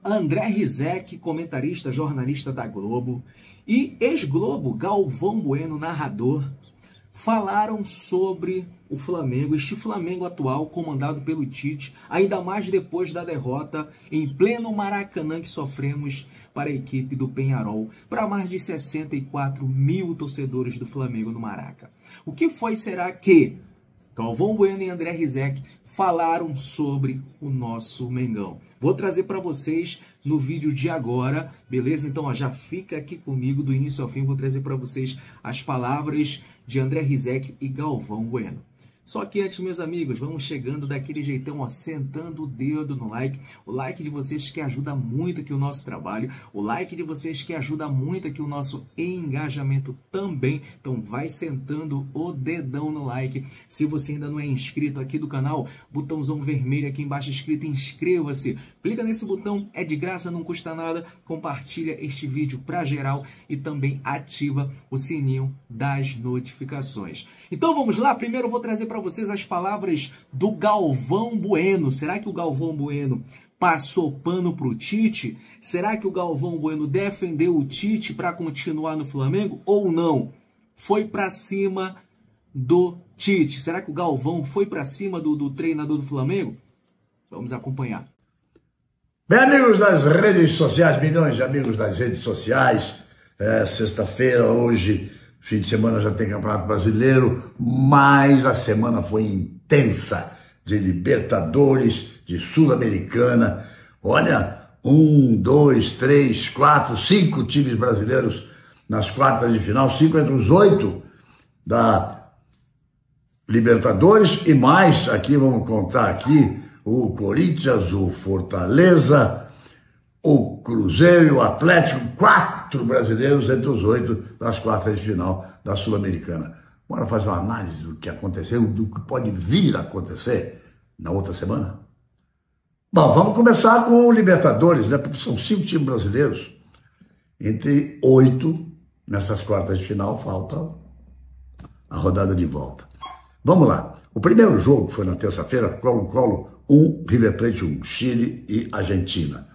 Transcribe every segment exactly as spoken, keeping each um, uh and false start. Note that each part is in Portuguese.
André Rizek, comentarista, jornalista da Globo, e ex-Globo Galvão Bueno, narrador, falaram sobre o Flamengo, este Flamengo atual comandado pelo Tite, ainda mais depois da derrota em pleno Maracanã que sofremos para a equipe do Peñarol, para mais de sessenta e quatro mil torcedores do Flamengo no Maraca. O que foi, será que Galvão Bueno e André Rizek falaram sobre o nosso Mengão? Vou trazer para vocês no vídeo de agora, beleza? Então, ó, já fica aqui comigo do início ao fim, vou trazer para vocês as palavras de André Rizek e Galvão Bueno. Só que antes, meus amigos, vamos chegando daquele jeitão, ó, sentando o dedo no like. O like de vocês que ajuda muito aqui o nosso trabalho. O like de vocês que ajuda muito aqui o nosso engajamento também. Então vai sentando o dedão no like. Se você ainda não é inscrito aqui do canal, botãozão vermelho aqui embaixo escrito inscreva-se. Clica nesse botão, é de graça, não custa nada. Compartilha este vídeo para geral e também ativa o sininho das notificações. Então vamos lá, primeiro eu vou trazer para vocês as palavras do Galvão Bueno. Será que o Galvão Bueno passou pano para o Tite? Será que o Galvão Bueno defendeu o Tite para continuar no Flamengo ou não? Foi para cima do Tite. Será que o Galvão foi para cima do, do treinador do Flamengo? Vamos acompanhar. Bem, amigos das redes sociais, milhões de amigos das redes sociais, é, sexta-feira, hoje, fim de semana já tem Campeonato Brasileiro, mas a semana foi intensa de Libertadores, de Sul-Americana. Olha, um, dois, três, quatro, cinco times brasileiros nas quartas de final, cinco entre os oito da Libertadores e mais, aqui vamos contar aqui, o Corinthians, o Fortaleza, o Cruzeiro e o Atlético, quatro brasileiros entre os oito das quartas de final da Sul-Americana. Bora fazer uma análise do que aconteceu, do que pode vir a acontecer na outra semana? Bom, vamos começar com o Libertadores, né? Porque são cinco times brasileiros. Entre oito nessas quartas de final, falta a rodada de volta. Vamos lá. O primeiro jogo foi na terça-feira, Colo-Colo um, River Plate um, Chile e Argentina.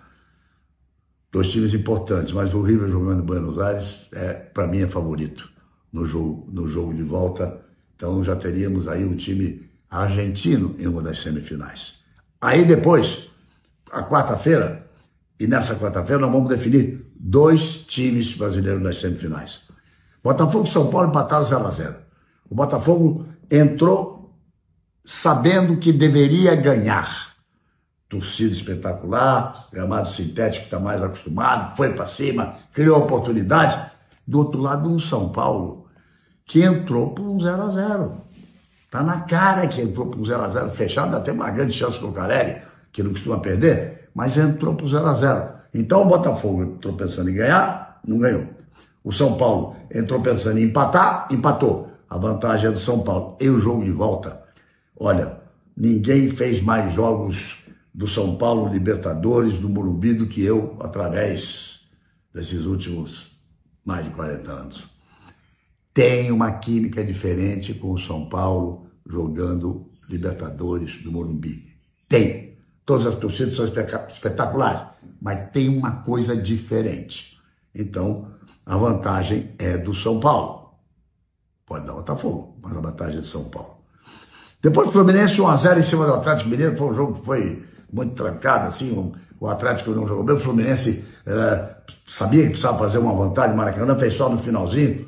Dois times importantes, mas o River jogando em Buenos Aires, é, para mim, é favorito no jogo, no jogo de volta. Então já teríamos aí um time argentino em uma das semifinais. Aí depois, a quarta-feira, e nessa quarta-feira nós vamos definir dois times brasileiros nas semifinais. Botafogo e São Paulo empataram zero a zero. O Botafogo entrou sabendo que deveria ganhar. Torcida espetacular, gramado sintético que está mais acostumado, foi para cima, criou oportunidades. Do outro lado, um São Paulo que entrou por um zero a zero. Está na cara que entrou por um zero a zero fechado, até uma grande chance com o Caleri, que não costuma perder, mas entrou por zero a zero. Então o Botafogo entrou pensando em ganhar, não ganhou. O São Paulo entrou pensando em empatar, empatou. A vantagem é do São Paulo. E o jogo de volta, olha, ninguém fez mais jogos do São Paulo Libertadores, do Morumbi, do que eu, através desses últimos mais de quarenta anos. Tem uma química diferente com o São Paulo jogando Libertadores do Morumbi. Tem. Todas as torcidas são espetaculares, mas tem uma coisa diferente. Então, a vantagem é do São Paulo. Pode dar Botafogo, mas a vantagem é do São Paulo. Depois o Fluminense um a zero em cima do Atlético Mineiro, foi um jogo que foi muito trancado, assim, o, o Atlético não jogou bem, o Fluminense uh, sabia que precisava fazer uma vantagem, o Maracanã fez só no finalzinho,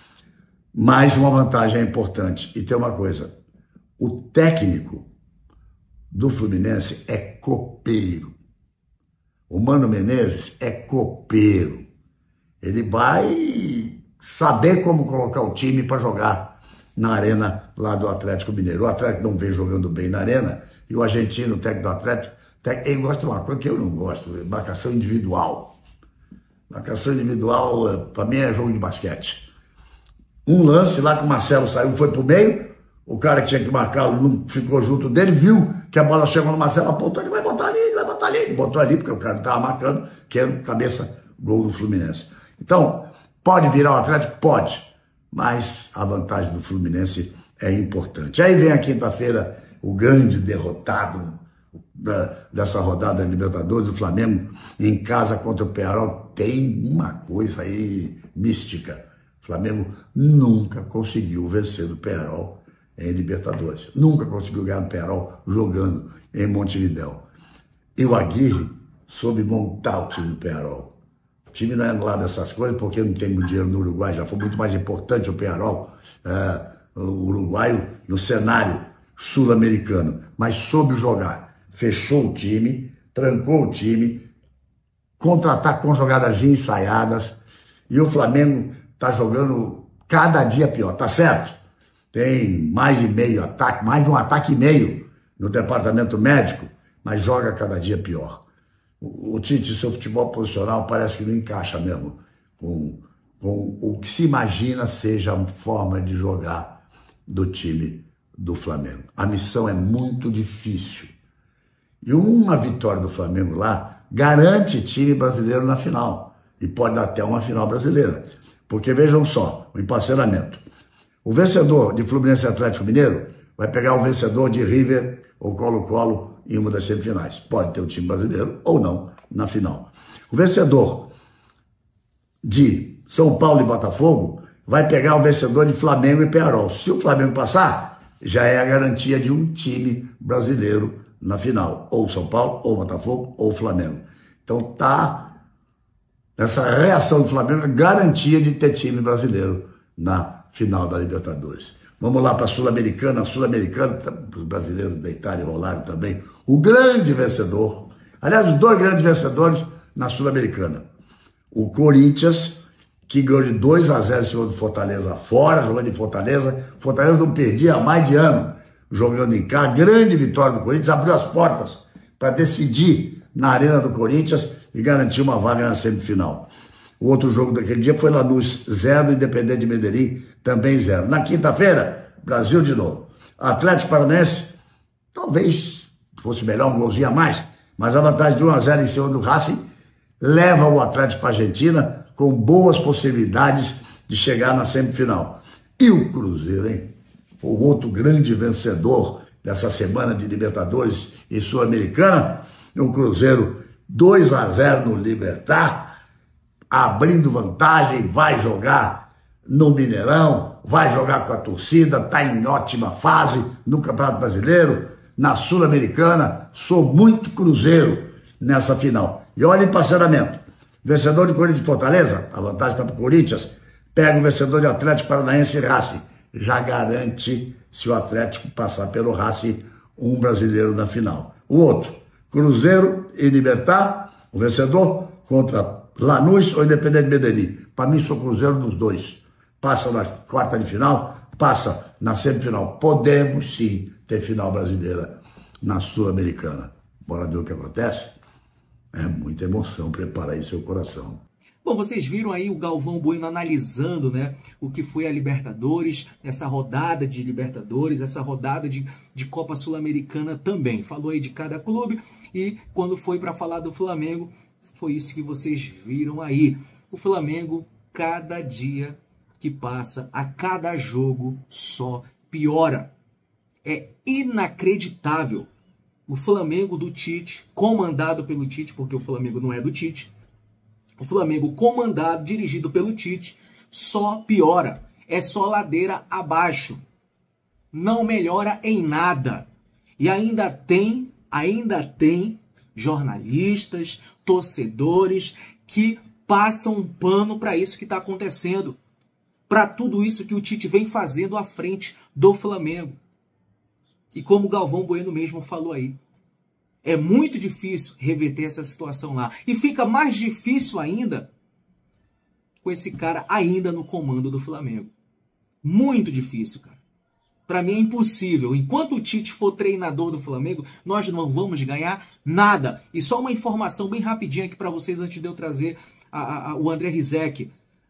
mas uma vantagem é importante. E tem uma coisa, o técnico do Fluminense é copeiro. O Mano Menezes é copeiro. Ele vai saber como colocar o time para jogar na arena lá do Atlético Mineiro. O Atlético não vem jogando bem na arena, e o argentino, o técnico do Atlético, ele gosta de uma coisa que eu não gosto, marcação individual. Marcação individual, para mim, é jogo de basquete. Um lance lá que o Marcelo saiu, foi pro meio, o cara que tinha que marcar não ficou junto dele, viu que a bola chegou no Marcelo, apontou, ele vai botar ali, ele vai botar ali. Ele botou ali, porque o cara estava marcando, que era cabeça, gol do Fluminense. Então, pode virar o Atlético? Pode. Mas a vantagem do Fluminense é importante. Aí vem a quinta-feira o grande derrotado, o da, dessa rodada da Libertadores, do Flamengo em casa contra o Peñarol, tem uma coisa aí mística. O Flamengo nunca conseguiu vencer o Peñarol em Libertadores. Nunca conseguiu ganhar o Peñarol jogando em Montevidéu. E o Aguirre soube montar o time do Peñarol. O time não é lá dessas coisas, porque não tem muito dinheiro no Uruguai. Já foi muito mais importante o Peñarol, é, o uruguaio, no cenário sul-americano. Mas soube jogar. Fechou o time, trancou o time, contra-ataque com jogadas ensaiadas. E o Flamengo está jogando cada dia pior. Tá certo? Tem mais de meio ataque, mais de um ataque e meio no departamento médico, mas joga cada dia pior. O Tite, seu futebol posicional, parece que não encaixa mesmo com, com o que se imagina seja a forma de jogar do time do Flamengo. A missão é muito difícil. E uma vitória do Flamengo lá garante time brasileiro na final. E pode dar até uma final brasileira. Porque vejam só, o emparcelamento. O vencedor de Fluminense e Atlético Mineiro vai pegar o vencedor de River ou Colo-Colo em uma das semifinais. Pode ter um time brasileiro ou não na final. O vencedor de São Paulo e Botafogo vai pegar o vencedor de Flamengo e Peñarol. Se o Flamengo passar, já é a garantia de um time brasileiro na final. Ou São Paulo, ou Botafogo, ou Flamengo. Então tá essa reação do Flamengo é garantia de ter time brasileiro na final da Libertadores. Vamos lá para a Sul-Americana. A Sul-Americana, os brasileiros deitaram e rolaram também. O grande vencedor, aliás, os dois grandes vencedores na Sul-Americana. O Corinthians, que ganhou de dois a zero em cima do Fortaleza fora, jogando em Fortaleza. Fortaleza não perdia há mais de ano jogando em cá. Grande vitória do Corinthians, abriu as portas para decidir na Arena do Corinthians e garantir uma vaga na semifinal. O outro jogo daquele dia foi Lanús zero, Independente de Medellín também zero. Na quinta-feira, Brasil de novo. Atlético Paranaense, talvez fosse melhor, um golzinho a mais, mas a vantagem de um a zero em cima do Racing leva o Atlético para a Argentina com boas possibilidades de chegar na semifinal. E o Cruzeiro, hein? O outro grande vencedor dessa semana de Libertadores e Sul-Americana, o Cruzeiro dois a zero no Libertad, abrindo vantagem, vai jogar no Mineirão, vai jogar com a torcida, está em ótima fase no Campeonato Brasileiro, na Sul-Americana. Sou muito Cruzeiro nessa final. E olha o emparceramento. Vencedor de Corinthians e Fortaleza, a vantagem está para o Corinthians, pega o vencedor de Atlético Paranaense e Racing. Já garante, se o Atlético passar pelo Racing, um brasileiro na final. O outro, Cruzeiro e Libertad, o vencedor contra Lanús ou Independente de Medellín. Para mim, sou Cruzeiro dos dois. Passa na quarta de final, passa na semifinal. Podemos, sim, ter final brasileira na Sul-Americana. Bora ver o que acontece? É muita emoção, prepara aí seu coração. Bom, vocês viram aí o Galvão Bueno analisando, né, o que foi a Libertadores, essa rodada de Libertadores, essa rodada de, de Copa Sul-Americana também. Falou aí de cada clube e quando foi para falar do Flamengo, foi isso que vocês viram aí. O Flamengo, cada dia que passa, a cada jogo, só piora. É inacreditável. O Flamengo do Tite, comandado pelo Tite, porque o Flamengo não é do Tite, o Flamengo comandado, dirigido pelo Tite, só piora. É só ladeira abaixo. Não melhora em nada. E ainda tem, ainda tem jornalistas, torcedores que passam um pano para isso que está acontecendo. Para tudo isso que o Tite vem fazendo à frente do Flamengo. E como o Galvão Bueno mesmo falou aí, é muito difícil reverter essa situação lá. E fica mais difícil ainda com esse cara ainda no comando do Flamengo. Muito difícil, cara. Para mim é impossível. Enquanto o Tite for treinador do Flamengo, nós não vamos ganhar nada. E só uma informação bem rapidinha aqui para vocês antes de eu trazer a, a, o André Rizek.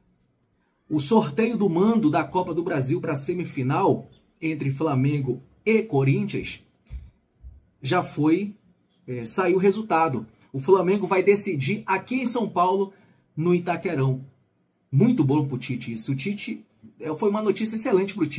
O sorteio do mando da Copa do Brasil para a semifinal entre Flamengo e Corinthians já foi... É, saiu o resultado. O Flamengo vai decidir aqui em São Paulo, no Itaquerão. Muito bom pro Tite isso. O Tite, é, foi uma notícia excelente pro Tite.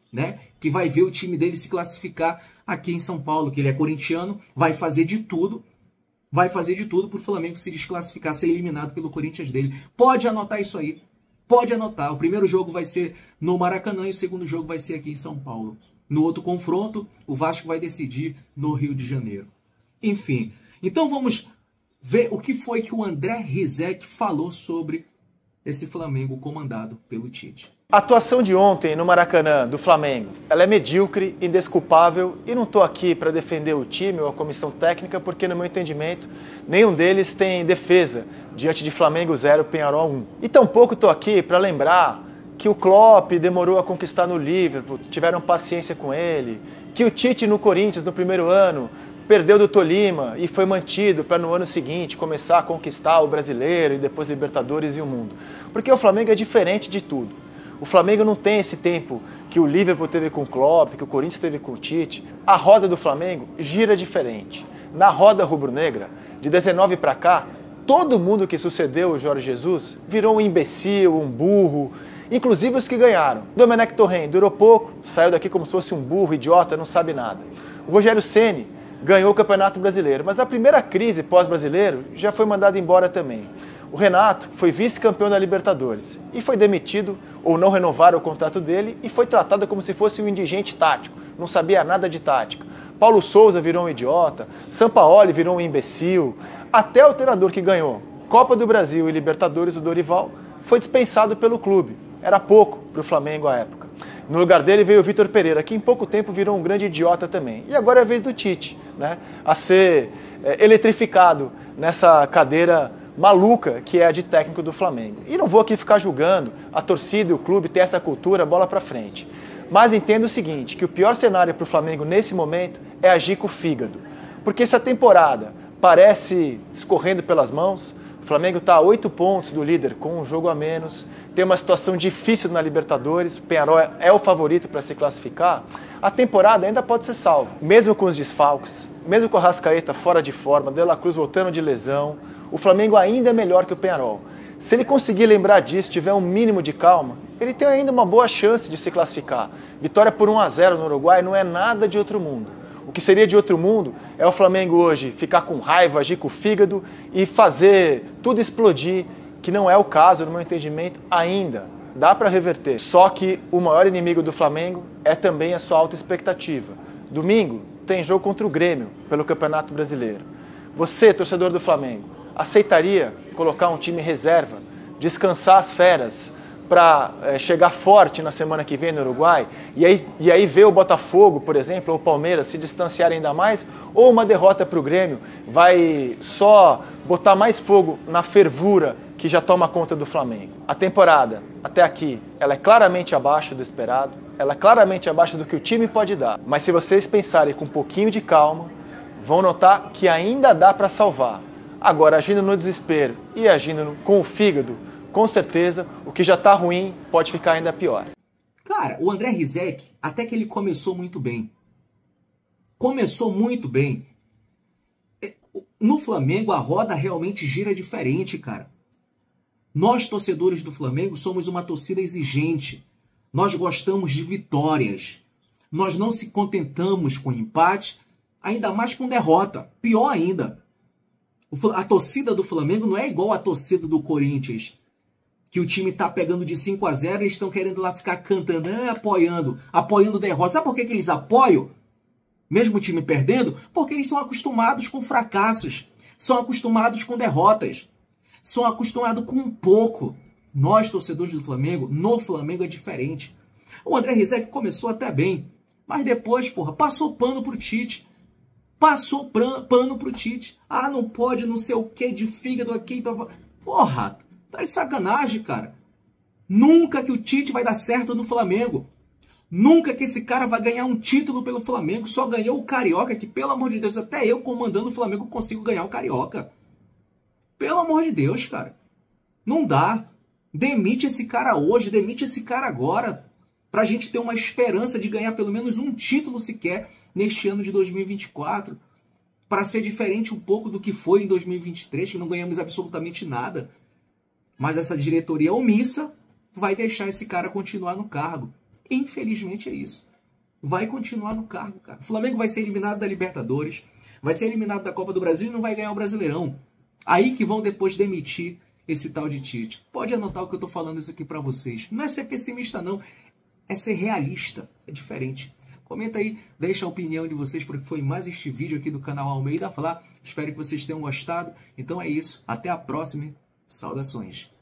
né? Que vai ver o time dele se classificar aqui em São Paulo, que ele é corintiano, vai fazer de tudo, vai fazer de tudo para o Flamengo se desclassificar, ser eliminado pelo Corinthians dele. Pode anotar isso aí, pode anotar. O primeiro jogo vai ser no Maracanã e o segundo jogo vai ser aqui em São Paulo. No outro confronto, o Vasco vai decidir no Rio de Janeiro. Enfim, então vamos ver o que foi que o André Rizek falou sobre esse Flamengo comandado pelo Tite. A atuação de ontem no Maracanã do Flamengo, ela é medíocre, indesculpável, e não estou aqui para defender o time ou a comissão técnica, porque no meu entendimento nenhum deles tem defesa diante de Flamengo zero, Peñarol um. E tampouco estou aqui para lembrar que o Klopp demorou a conquistar no Liverpool, tiveram paciência com ele, que o Tite no Corinthians no primeiro ano perdeu do Tolima e foi mantido para no ano seguinte começar a conquistar o Brasileiro e depois Libertadores e o mundo. Porque o Flamengo é diferente de tudo. O Flamengo não tem esse tempo que o Liverpool teve com o Klopp, que o Corinthians teve com o Tite. A roda do Flamengo gira diferente. Na roda rubro-negra, de dezenove para cá, todo mundo que sucedeu o Jorge Jesus virou um imbecil, um burro, inclusive os que ganharam. Domenech Torrent durou pouco, saiu daqui como se fosse um burro, idiota, não sabe nada. O Rogério Ceni ganhou o Campeonato Brasileiro, mas na primeira crise pós-brasileiro já foi mandado embora também. O Renato foi vice-campeão da Libertadores e foi demitido ou não renovaram o contrato dele e foi tratado como se fosse um indigente tático, não sabia nada de tática. Paulo Souza virou um idiota, Sampaoli virou um imbecil, até o treinador que ganhou Copa do Brasil e Libertadores, o Dorival, foi dispensado pelo clube. Era pouco para o Flamengo à época. No lugar dele veio o Vitor Pereira, que em pouco tempo virou um grande idiota também. E agora é a vez do Tite, né, a ser é, eletrificado nessa cadeira maluca que é a de técnico do Flamengo. E não vou aqui ficar julgando a torcida e o clube ter essa cultura, bola pra frente. Mas entendo o seguinte, que o pior cenário para o Flamengo nesse momento é agir com o fígado. Porque se a temporada parece escorrendo pelas mãos, o Flamengo está a oito pontos do líder com um jogo a menos, tem uma situação difícil na Libertadores, o Peñarol é o favorito para se classificar, a temporada ainda pode ser salva. Mesmo com os desfalques, mesmo com o Arrascaeta fora de forma, De La Cruz voltando de lesão, o Flamengo ainda é melhor que o Peñarol. Se ele conseguir lembrar disso, tiver um mínimo de calma, ele tem ainda uma boa chance de se classificar. Vitória por um a zero no Uruguai não é nada de outro mundo. O que seria de outro mundo é o Flamengo hoje ficar com raiva, agir com o fígado e fazer tudo explodir, que não é o caso, no meu entendimento, ainda. Dá para reverter. Só que o maior inimigo do Flamengo é também a sua alta expectativa. Domingo tem jogo contra o Grêmio pelo Campeonato Brasileiro. Você, torcedor do Flamengo, aceitaria colocar um time reserva, descansar as feras para é, chegar forte na semana que vem no Uruguai e aí, e aí ver o Botafogo, por exemplo, ou o Palmeiras se distanciar ainda mais, ou uma derrota para o Grêmio vai só botar mais fogo na fervura que já toma conta do Flamengo? A temporada, até aqui, ela é claramente abaixo do esperado, ela é claramente abaixo do que o time pode dar, mas se vocês pensarem com um pouquinho de calma, vão notar que ainda dá para salvar. Agora, agindo no desespero e agindo com o fígado, com certeza, o que já está ruim pode ficar ainda pior. Cara, o André Rizek, até que ele começou muito bem. Começou muito bem. No Flamengo, a roda realmente gira diferente, cara. Nós, torcedores do Flamengo, somos uma torcida exigente. Nós gostamos de vitórias. Nós não se contentamos com empate, ainda mais com derrota. Pior ainda. A torcida do Flamengo não é igual a torcida do Corinthians, que o time tá pegando de cinco a zero e eles estão querendo lá ficar cantando, ah, apoiando, apoiando derrota. Sabe por que, que eles apoiam, mesmo o time perdendo? Porque eles são acostumados com fracassos, são acostumados com derrotas, são acostumados com pouco. Nós, torcedores do Flamengo, no Flamengo é diferente. O André Rizek começou até bem, mas depois, porra, passou pano pro Tite. Passou pano pro Tite. Ah, não pode, não sei o que, de fígado aqui. Porra, tá de sacanagem, cara. Nunca que o Tite vai dar certo no Flamengo. Nunca que esse cara vai ganhar um título pelo Flamengo. Só ganhou o Carioca, que pelo amor de Deus, até eu comandando o Flamengo consigo ganhar o Carioca. Pelo amor de Deus, cara. Não dá. Demite esse cara hoje, demite esse cara agora. Pra gente ter uma esperança de ganhar pelo menos um título sequer neste ano de dois mil e vinte e quatro, para ser diferente um pouco do que foi em dois mil e vinte e três, que não ganhamos absolutamente nada. Mas essa diretoria omissa vai deixar esse cara continuar no cargo. Infelizmente é isso. Vai continuar no cargo, cara. O Flamengo vai ser eliminado da Libertadores, vai ser eliminado da Copa do Brasil e não vai ganhar o Brasileirão. Aí que vão depois demitir esse tal de Tite. Pode anotar o que eu tô falando isso aqui pra vocês. Não é ser pessimista, não. É ser realista. É diferente. Comenta aí, deixa a opinião de vocês, porque foi mais este vídeo aqui do canal Almeida Fla. Espero que vocês tenham gostado. Então é isso. Até a próxima. Saudações.